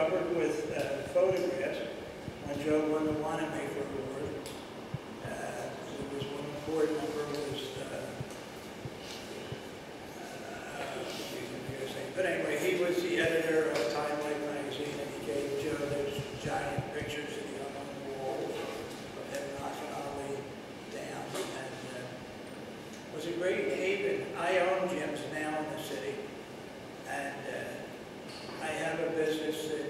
covered with photographs when Joe won the Wanamaker Award. There was one board member who was, but anyway, he was the editor of Time Life magazine, and he gave Joe those giant pictures that he hung on the wall of him knocking Ali down. And it was a great haven. I own gyms now in the city, and I have a business that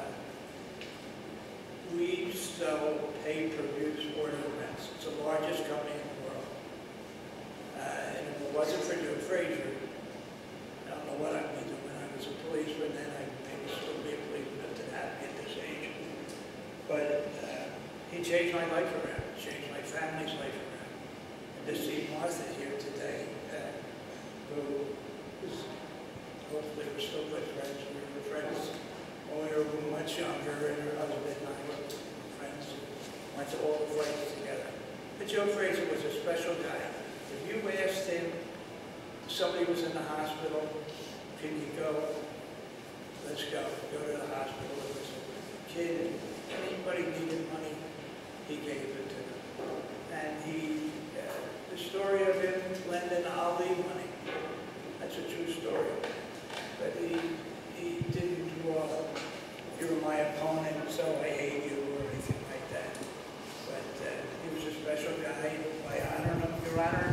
we sell pay-per-view sport events. It's the largest company in the world. And if it wasn't for Joe Frazier, I don't know what I'd be doing. I was a policeman, then I'd maybe still be a policeman to that at this age. But he changed my life around, changed my family's life around. And to see Martha here today, who is, hopefully we're still good friends. We were friends when we were much younger, and her husband and I were friends. Went to all the fights together. But Joe Frazier was a special guy. If you asked him, somebody was in the hospital, can you go? Let's go. Go to the hospital. It was a kid. Anybody needed money, he gave it to them. And the story of him lending Ali money, that's a true story. But he didn't draw, you're my opponent, so I hate you, or anything like that. But he was a special guy. I honor him. Your Honor,